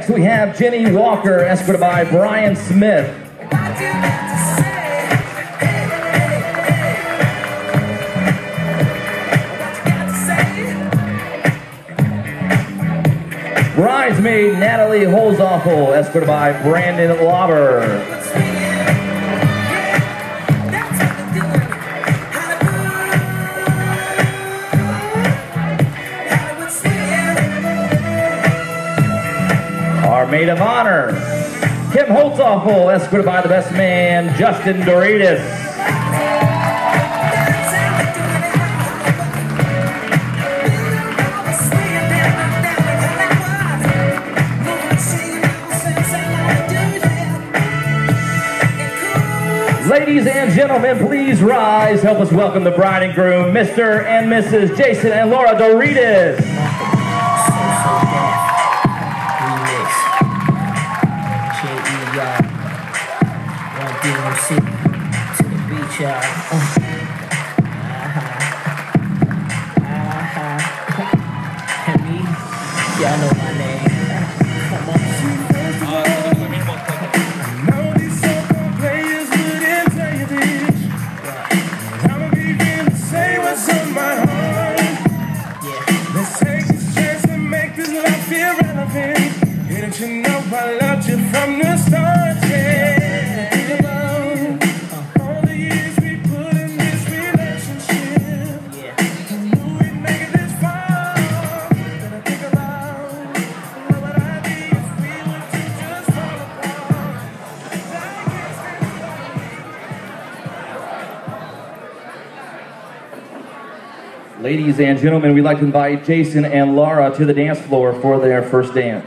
Next we have Jenny Walker, escorted by Brian Smith. Bridesmaid Natalie Holzoffel, escorted by Brandon Lauber. Our maid of honor, Kim Holzoffel, escorted by the best man, Justin Doritas. Ladies and gentlemen, please rise. Help us welcome the bride and groom, Mr. and Mrs. Jason and Laura Doritas. To the beach, y'all. And me, y'all know my name. Come on. I know these so-called players wouldn't tell you this. I'ma begin to say what's on my heart. Yeah. Let's take this chance and make this life feel relevant. Didn't you know I loved you from the start? Yeah. Ladies and gentlemen, we'd like to invite Jason and Laura to the dance floor for their first dance.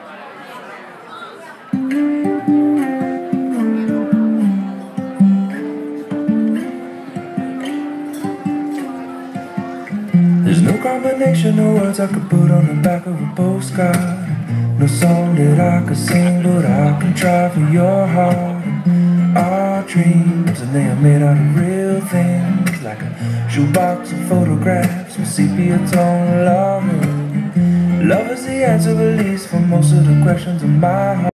There's no combination of words I could put on the back of a postcard. No song that I could sing, but I can try for your heart. Our dreams, and they are made out of real things, like a shoebox of photographs with sepia tone loving. Love is the answer, at least, for most of the questions in my heart.